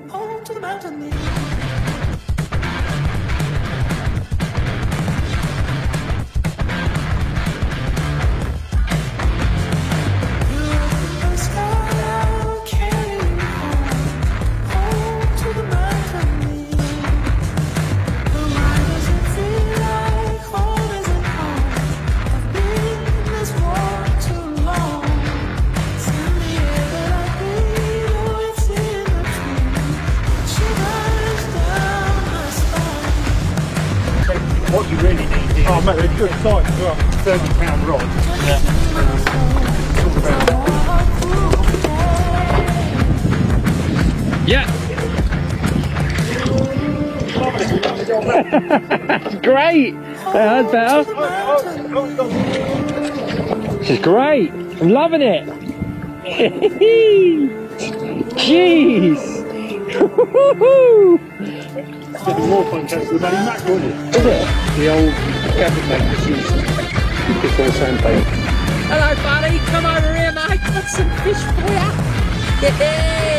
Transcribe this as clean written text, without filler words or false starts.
home to the mountain. What you really need is... Oh mate, they're good size as well. £30 rod. Yeah. Great! That's better. This is great. I'm loving it. Jeez. It's getting more contact with the bloody mackerel, isn't it? Is it? The old cabinet makers used before sandpaper. Hello buddy, come over here mate, got some fish for ya.